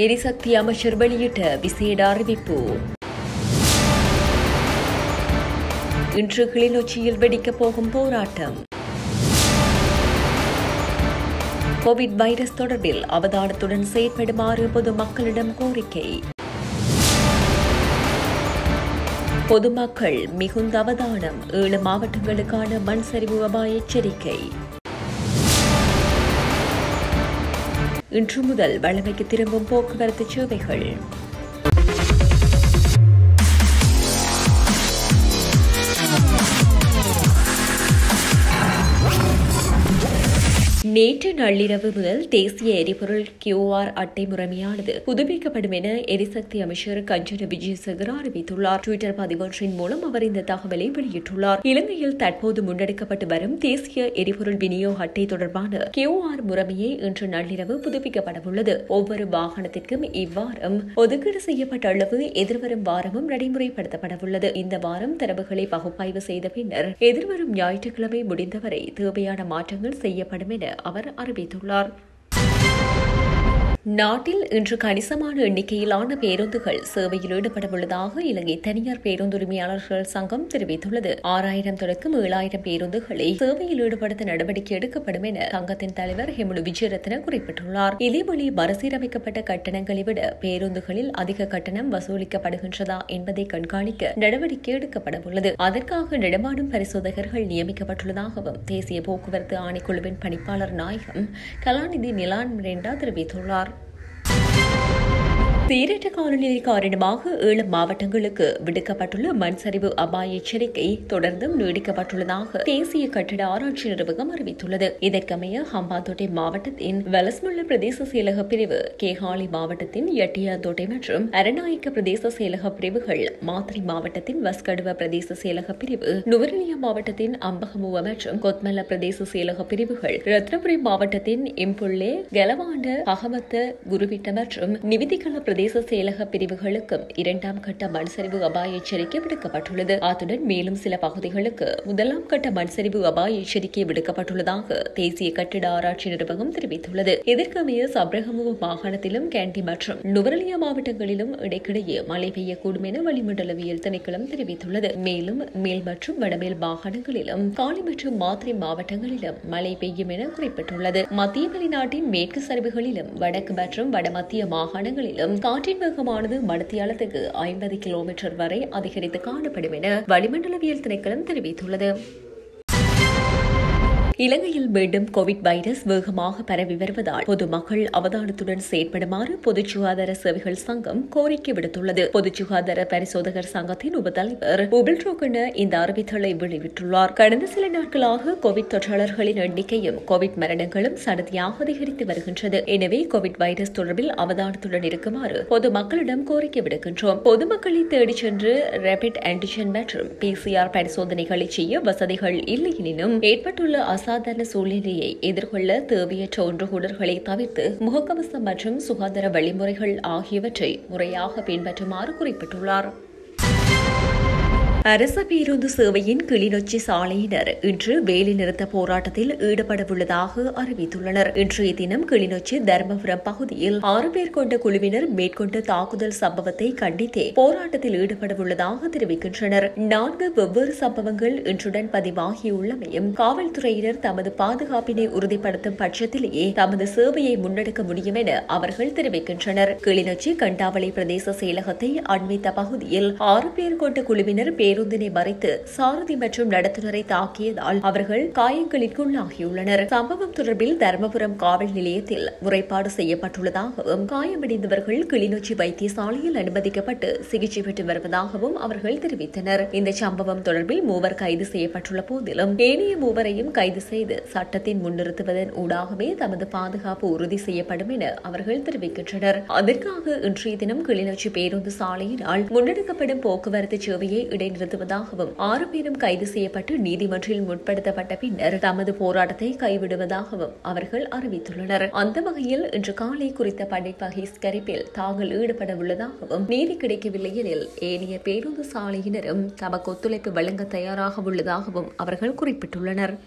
எரிசக்தி அமைச்சர் வெளியிட்ட விசேட அறிவிப்பு. இன்று கிளிநொச்சியில் வெடிக்கப் போகும் போராட்டம். கோவிட் வைரஸ் தொடர்பில் அவதானத்துடன் செயற்படுமாறு பொதுமக்களிடம் கோரிக்கை. பொதுமக்கள் மிகுந்த அவதானம். 7 மாவட்டங்களுக்கான மண் சரிவு அபாய எச்சரிக்கை. இன்று முதல் வழமைக்கு திரும்பும் போக்குவரத்து சேவைகள். நேற்று நள்ளிரவு முதல் தேசிய எரிபொருள் QR அட்டை முறைமையானது புதுப்பிக்கப்படும் என எரிசக்தி அமைச்சர் கஞ்சன விஜயசேகர் அறிவித்துள்ளார். ட்விட்டர் பதிவொன்றின் மூலம் அவர் இந்த தகவலை வெளியிட்டுள்ளார். இலங்கையில் தற்போது முன்னெடுக்கப்பட்டு வரும் தேசிய எரிபொருள் விநியோக அட்டை தொடர்பான QR முறைமையை இன்று நள்ளிரவு புதுப்பிக்கப்படவுள்ளது. ஒவ்வொரு வாகனத்திற்கும் இவ்வாரம் ஒதுக்கீடு செய்யப்பட்ட அளவு எதிர்வரும் வாரமும் நடைமுறைப்படுத்தப்படவுள்ளது. இந்த வாரம் தரவுகளை பகுப்பாய்வு செய்த பின்னர் எதிர்வரும் ஞாயிற்றுக்கிழமை முடிந்தவரை தேவையான மாற்றங்கள் செய்யப்படும் என அவர் அறிவித்துள்ளார். நாட்டில் இன்று கணிசமான எண்ணிக்கையிலான பேருந்துகள் சேவையில் ஈடுபடவுள்ளதாக இலங்கை தனியார் பேருந்துரிமையாளர்கள் சங்கம் தெரிவித்துள்ளது. 6000 தொடக்கம் 7000 பேருந்துகளை சேவையில் ஈடுபடுத்த நடவடிக்கை எடுக்கப்படும் என சங்கத்தின் தலைவர் ஹெமுலு விஜயரத்ன குறிப்பிட்டுள்ளார். இதேவழி மறுசீரமைக்கப்பட்ட கட்டணங்களை விட பேருந்துகளில் அதிக கட்டணம் வசூலிக்கப்படுகின்றதா என்பதை கண்காணிக்க நடவடிக்கை எடுக்கப்படவுள்ளது. அதற்காக நடமாடும் பரிசோதகர்கள் நியமிக்கப்பட்டுள்ளதாகவும் தேசிய போக்குவரத்து ஆணைக்குழுவின் பணிப்பாளர் நாயகம் கலாநிதி நிலான் மிரேண்டா தெரிவித்துள்ளார். சீரற்ற காலநிலை காரணமாக 7 மாவட்டங்களுக்கு விடுக்கப்பட்டுள்ள மண் சரிவு அபாய எச்சரிக்கை தொடர்ந்தும் நீடிக்கப்பட்டுள்ளதாக தேசிய கட்டிட ஆராய்ச்சி நிறுவனம் அறிவித்துள்ளது. இதற்கமைய ஹம்பாந்தோட்டை மாவட்டத்தின் வலஸ்முல்ல பிரதேச செயலக பிரிவு, கேகாலி மாவட்டத்தின் எட்டியாந்தோட்டை மற்றும் அரநாயக்க பிரதேச செயலக பிரிவுகள், மாத்தறை மாவட்டத்தின் வஸ்கடுவ பிரதேச செயலக பிரிவு, நுவரெலியா மாவட்டத்தின் அம்பகமுவ மற்றும் கொத்மல்ல பிரதேச செயலக பிரிவுகள், ரத்னபுரி மாவட்டத்தின் இம்புள்ளே, கெலவாண்ட, பகவத்த, குருவிட்ட மற்றும் நிவிதிகல பிரதேச செயலக பிரிவுகளுக்கும் 2ஆம் கட்ட மண்சரிவு அபாய எச்சரிக்கை விடுக்கப்பட்டுள்ளது. அத்துடன் மேலும் சில பகுதிகளுக்கு 1ஆம் கட்ட மண்சரிவு அபாய எச்சரிக்கை விடுக்கப்பட்டுள்ளதாக தேசிய கட்டிட ஆராய்ச்சி நிறுவனம் தெரிவித்துள்ளது. இதற்கமைய சப்ரகமுவ மாகாணத்திலும் கேண்டி மற்றும் நுவரெலியா மாவட்டங்களிலும் இடைக்கிடையே மழை பெய்யக்கூடும் என வளிமண்டலவியல் திணைக்களம் தெரிவித்துள்ளது. மேலும் மேல் மற்றும் வடமேல் மாகாணங்களிலும் காலி மற்றும் மாத்திரை மாவட்டங்களிலும் மழை பெய்யும் என குறிப்பிட்டுள்ளது. மத்திய வெளிநாட்டின் மேற்கு சரிவுகளிலும் வடக்கு மற்றும் வடமத்திய மாகாணங்களிலும் காற்றின் வேகமானது மணித்தியாலத்துக்கு 50 கிலோமீட்டர் வரை அதிகரித்து காணப்படும் என வளிமண்டலவியல் திணைக்களம் தெரிவித்துள்ளது. இலங்கையில் மீண்டும் கோவிட் வைரஸ் வேகமாக பரவி வருவதால் பொதுமக்கள் அவதானத்துடன் செயற்படுமாறு பொது சுகாதார சேவைகள் சங்கம் கோரிக்கை விடுத்துள்ளது. பொது சுகாதார பரிசோதகர் சங்கத்தின் உபத்தலைவர் உபில்ரோகன இந்த அறிவித்தலை வெளியிட்டுள்ளார். கடந்த சில நாட்களாக கோவிட் தொற்றாளர்களின் எண்ணிக்கையும் கோவிட் மரணங்களும் சடதியாக அதிகரித்து வருகின்றது. எனவே கோவிட் வைரஸ் தொடர்பில் அவதானத்துடன் இருக்குமாறு பொதுமக்களிடம் கோரிக்கை விடுக்கின்றோம். பொதுமக்களை தேடிச் சென்று ரேபிட் ஆன்டிஜென் மற்றும் PCR பரிசோதனைகளை செய்ய வசதிகள் இல்லை எனினும் ஏற்பட்டுள்ள அசாதாரண சூழ்நிலையை எதிர்கொள்ள தேவையற்ற ஒன்றுகூடல்களை தவிர்த்து முகக்கவசம் மற்றும் சுகாதார வழிமுறைகள் ஆகியவற்றை முறையாக பின்பற்றுமாறு குறிப்பிட்டுள்ளார். அரச பேருந்து சேவையின் கிளிநொச்சி சாலையினர் இன்று வேலைநிறுத்த போராட்டத்தில் ஈடுபடவுள்ளதாக அறிவித்துள்ளனர். இன்றைய தினம் கிளிநொச்சி தர்மபுரம் பகுதியில் 6 பேர் கொண்ட குழுவினர் மேற்கொண்ட தாக்குதல் சம்பவத்தை கண்டித்தே போராட்டத்தில் ஈடுபடவுள்ளதாக தெரிவிக்கின்றனர். 4 வெவ்வேறு சம்பவங்கள் இன்றுடன் பதிவாகியுள்ளமையும் காவல்துறையினர் தமது பாதுகாப்பினை உறுதிப்படுத்தும் பட்சத்திலேயே தமது சேவையை முன்னெடுக்க முடியும் என அவர்கள் தெரிவிக்கின்றனர். கிளிநொச்சி கண்டாவளை பிரதேச செயலகத்தை அண்மித்த பகுதியில் 6 பேர் கொண்ட குழுவினர் பேருந்தினை மறைத்து சாரதி மற்றும் நடத்துனரை தாக்கியதால் அவர்கள் காயங்களுக்குள்ளாகியுள்ளனர். சம்பவம் தொடர்பில் தர்மபுரம் காவல் நிலையத்தில் முறைப்பாடு செய்யப்பட்டுள்ளதாகவும் காயமடைந்தவர்கள் கிளிநொச்சி வைத்தியசாலையில் அனுமதிக்கப்பட்டு சிகிச்சை பெற்று வருவதாகவும் அவர்கள் தெரிவித்தனர். இந்த சம்பவம் தொடர்பில் 3 கைது செய்யப்பட்டுள்ள போதிலும் ஏனைய 3 கைது செய்து சட்டத்தின் முன்னிறுத்துவதன் ஊடாகவே தமது பாதுகாப்பு உறுதி செய்யப்படும் என அவர்கள் தெரிவிக்கின்றனர். அதற்காக இன்றைய தினம் கிளிநொச்சி பேருந்து சாலையினால் முன்னெடுக்கப்படும் போக்குவரத்து சேவையை இடைநிறுத்துவதாகவும் 6 பேரும் கைது செய்யப்பட்டு நீதிமன்றில் முற்படுத்தப்பட்ட பின்னர் தமது போராட்டத்தை கைவிடுவதாகவும் அவர்கள் அறிவித்துள்ளனர். அந்த வகையில் இன்று காலை குறித்த படை பகிஷ்கரிப்பில் தாங்கள் ஈடுபட உள்ளதாகவும் நீதி கிடைக்கவில்லை எனில் ஏனைய பேருந்து சாலையினரும் தமக்கு ஒத்துழைப்பு வழங்க தயாராக உள்ளதாகவும் அவர்கள் குறிப்பிட்டுள்ளனர்.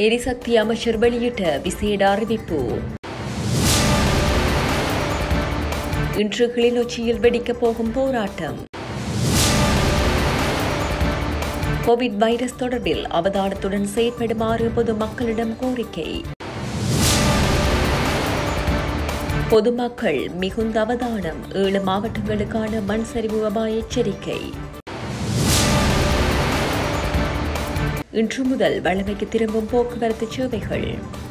எரிசக்தி அமைச்சர் வெளியிட்ட விசேட அறிவிப்பு. இன்று கிளிநொச்சியில் வெடிக்கப் போகும் போராட்டம். கோவிட் வைரஸ் தொடர்பில் அவதானத்துடன் செயற்படுமாறு பொதுமக்களிடம் கோரிக்கை. பொதுமக்கள் மிகுந்த அவதானம். 7 மாவட்டங்களுக்கான மண் சரிவு அபாய எச்சரிக்கை. இன்று முதல் வழமைக்கு திரும்பும் போக்குவரத்து சேவைகள்.